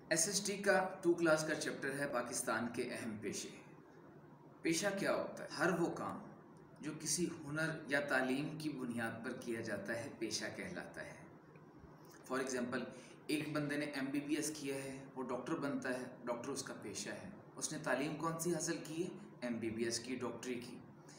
SST का 2 class का chapter है पाकिस्तान के अहम पेशे। पेशा क्या होता है? हर वो काम जो किसी हुनर या तालीम की बुनियाद पर किया जाता है पेशा कहलाता है। फॉर एग्ज़ाम्पल, एक बंदे ने एमबीबीएस किया है, वो डॉक्टर बनता है, डॉक्टर उसका पेशा है। उसने तालीम कौन सी हासिल की है? एमबीबीएस की, डॉक्टरी की।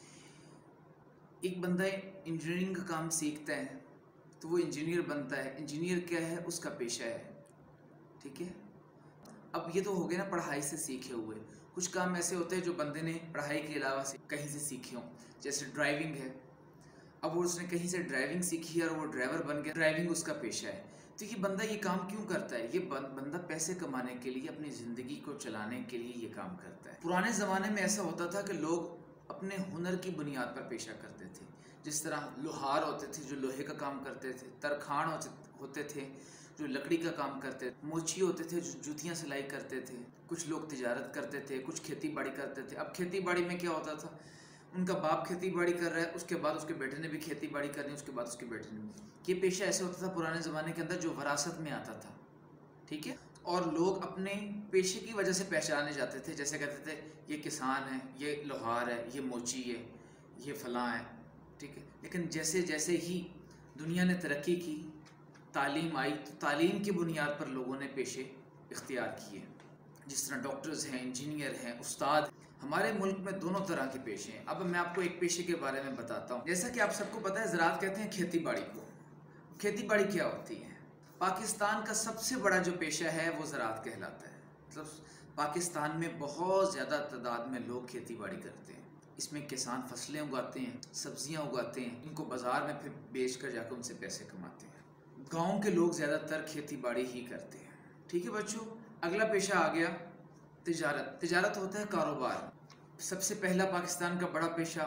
एक बंदा इंजीनियरिंग का काम सीखता है तो वो इंजीनियर बनता है। इंजीनियर क्या है? उसका पेशा है। ठीक है, अब ये तो हो गया ना पढ़ाई से सीखे हुए। कुछ काम ऐसे होते हैं जो बंदे ने पढ़ाई के अलावा से कहीं से सीखे हों, जैसे ड्राइविंग है। अब वो उसने कहीं से ड्राइविंग सीखी है और वो ड्राइवर बन गया, ड्राइविंग उसका पेशा है। तो ये बंदा ये काम क्यों करता है? ये बंदा पैसे कमाने के लिए, अपनी ज़िंदगी को चलाने के लिए ये काम करता है। पुराने ज़माने में ऐसा होता था कि लोग अपने हुनर की बुनियाद पर पेशा करते थे। जिस तरह लोहार होते थे जो लोहे का काम करते थे, तरखान होते थे जो लकड़ी का काम करते थे, मोची होते थे जो जूतियाँ सिलाई करते थे, कुछ लोग तिजारत करते थे, कुछ खेती बाड़ी करते थे। अब खेती बाड़ी में क्या होता था? उनका बाप खेती बाड़ी कर रहा है, उसके बाद उसके बेटे ने भी खेती बाड़ी करनी, उसके बाद उसके बेटे ने भी। ये पेशा ऐसे होता था पुराने ज़माने के अंदर जो विरासत में आता था। ठीक है, और लोग अपने पेशे की वजह से पहचाने जाते थे। जैसे कहते थे ये किसान है, ये लोहार है, ये मोची है, ये फलां है। ठीक है, लेकिन जैसे जैसे ही दुनिया ने तरक्की की, तालीम आई, तो तालीम की बुनियाद पर लोगों ने पेशे इख्तियार किए। जिस तरह डॉक्टर्स हैं, इंजीनियर हैं, उस्ताद। हमारे मुल्क में दोनों तरह के पेशे हैं। अब मैं आपको एक पेशे के बारे में बताता हूँ। जैसा कि आप सबको पता है, ज़राअत कहते हैं खेती बाड़ी को। खेती बाड़ी क्या होती है? पाकिस्तान का सबसे बड़ा जो पेशा है वो ज़राअत कहलाता है। मतलब पाकिस्तान में बहुत ज़्यादा तादाद में लोग खेती बाड़ी करते हैं। इसमें किसान फसलें उगाते हैं, सब्जियां उगाते हैं, इनको बाज़ार में फिर बेच कर जाकर उनसे पैसे कमाते हैं। गांव के लोग ज़्यादातर खेती बाड़ी ही करते हैं। ठीक है बच्चों, अगला पेशा आ गया तिजारत। तिजारत होता है कारोबार। सबसे पहला पाकिस्तान का बड़ा पेशा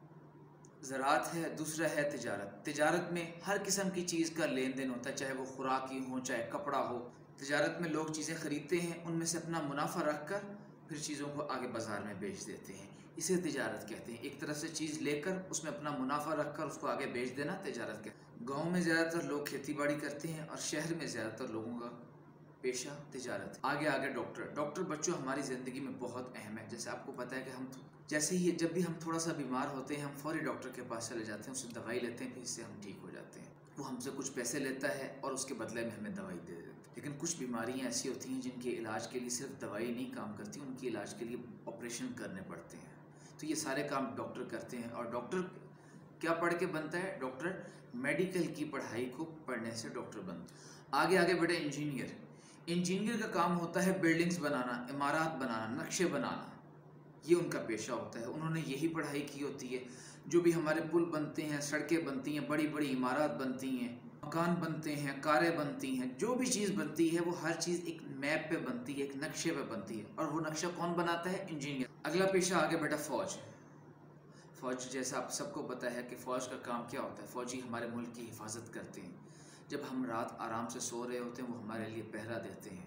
ज़राअत है, दूसरा है तिजारत। तिजारत में हर किस्म की चीज़ का लेन देन होता है, चाहे वो खुराकी हो, चाहे कपड़ा हो। तिजारत में लोग चीज़ें ख़रीदते हैं, उनमें से अपना मुनाफा रख कर फिर चीज़ों को आगे बाज़ार में बेच देते हैं। इसे तिजारत कहते हैं। एक तरफ से चीज़ लेकर उसमें अपना मुनाफा रख कर उसको आगे बेच देना तिजारत कहते हैं। गाँव में ज़्यादातर लोग खेती बाड़ी करते हैं और शहर में ज़्यादातर लोगों का पेशा तिजारत। आगे आगे डॉक्टर बच्चों हमारी ज़िंदगी में बहुत अहम है। जैसे आपको पता है कि हम जैसे ही जब भी हम थोड़ा सा बीमार होते हैं, हम फौरी डॉक्टर के पास चले जाते हैं, उससे दवाई लेते हैं, फिर इससे हम ठीक हो जाते हैं। वो हमसे कुछ पैसे लेता है और उसके बदले में हमें दवाई दे देता है। लेकिन कुछ बीमारियां ऐसी होती हैं जिनके इलाज के लिए सिर्फ दवाई नहीं काम करती, उनके इलाज के लिए ऑपरेशन करने पड़ते हैं। तो ये सारे काम डॉक्टर करते हैं। और डॉक्टर क्या पढ़ के बनता है? डॉक्टर मेडिकल की पढ़ाई को पढ़ने से डॉक्टर बनता है। आगे आगे बढ़े इंजीनियर। इंजीनियर का काम होता है बिल्डिंग्स बनाना, इमारत बनाना, नक्शे बनाना। ये उनका पेशा होता है। उन्होंने यही पढ़ाई की होती है। जो भी हमारे पुल बनते हैं, सड़कें बनती हैं, बड़ी बड़ी इमारत बनती हैं, मकान बनते हैं, कारें बनती हैं, जो भी चीज़ बनती है वो हर चीज़ एक मैप पे बनती है, एक नक्शे पे बनती है। और वो नक्शा कौन बनाता है? इंजीनियर। अगला पेशा आगे बेटा फ़ौज। फ़ौज जैसा आप सबको पता है कि फ़ौज का काम क्या होता है। फ़ौजी हमारे मुल्क की हिफाजत करते हैं। जब हम रात आराम से सो रहे होते हैं, वो हमारे लिए पहरा देते हैं।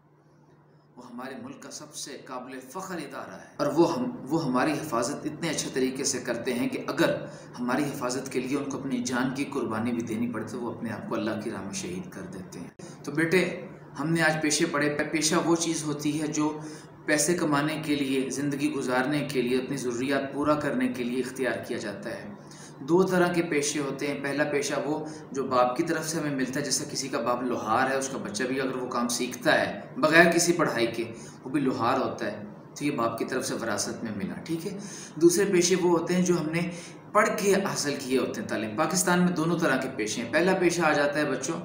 वो हमारे मुल्क का सबसे काबिल फ़ख्र इदारा है और वो हमारी हिफाजत इतने अच्छे तरीके से करते हैं कि अगर हमारी हिफाजत के लिए उनको अपनी जान की कुर्बानी भी देनी पड़े तो वो अपने आप को अल्लाह की राह में शहीद कर देते हैं। तो बेटे, हमने आज पेशे पढ़े। पेशा वो चीज़ होती है जो पैसे कमाने के लिए, ज़िंदगी गुजारने के लिए, अपनी ज़रूरियात पूरा करने के लिए इख्तियार किया जाता है। दो तरह के पेशे होते हैं। पहला पेशा वो जो बाप की तरफ से हमें मिलता है, जैसे किसी का बाप लोहार है, उसका बच्चा भी अगर वो काम सीखता है बग़ैर किसी पढ़ाई के, वो भी लोहार होता है, तो ये बाप की तरफ से विरासत में मिला। ठीक है, दूसरे पेशे वो होते हैं जो हमने पढ़ के हासिल किए होते हैं तालीम। पाकिस्तान में दोनों तरह के पेशे हैं। पहला पेशा आ जाता है बच्चों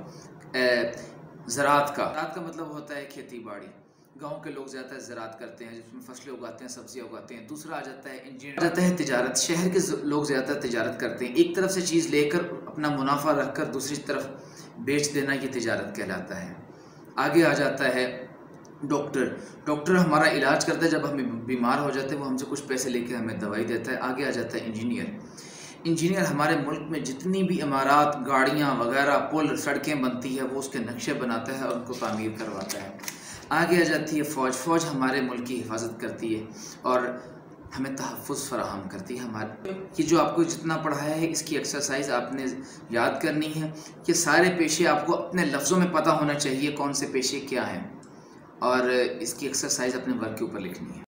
ज़राअत का। ज़राअत का मतलब होता है खेती बाड़ी। गांव के लोग ज़्यादातर ज़राअत करते हैं, जिसमें फसलें उगाते हैं, सब्जियां उगाते हैं। दूसरा आ जाता है इंजीनियर, आ जाता है तिजारत। शहर के लोग ज़्यादातर तिजारत करते हैं। एक तरफ से चीज़ लेकर अपना मुनाफा रखकर दूसरी तरफ बेच देना, ये तिजारत कहलाता है। आगे आ जाता है डॉक्टर हमारा इलाज करता है। जब हम बीमार हो जाते हैं वो हमसे कुछ पैसे लेकर हमें दवाई देता है। आगे आ जाता है इंजीनियर हमारे मुल्क में जितनी भी इमारत, गाड़ियाँ वगैरह, पुल, सड़कें बनती है, वो उसके नक्शे बनाता है और उनको तामीर करवाता है। आगे आ जाती है फ़ौज हमारे मुल्क की हिफाजत करती है और हमें तहफ़्फ़ुज़ फ़राहम करती है। हमारे ये जो आपको जितना पढ़ाया है, इसकी एक्सरसाइज आपने याद करनी है। ये सारे पेशे आपको अपने लफ्ज़ों में पता होना चाहिए कौन से पेशे क्या हैं। और इसकी एक्सरसाइज अपने वर्क के ऊपर लिखनी है।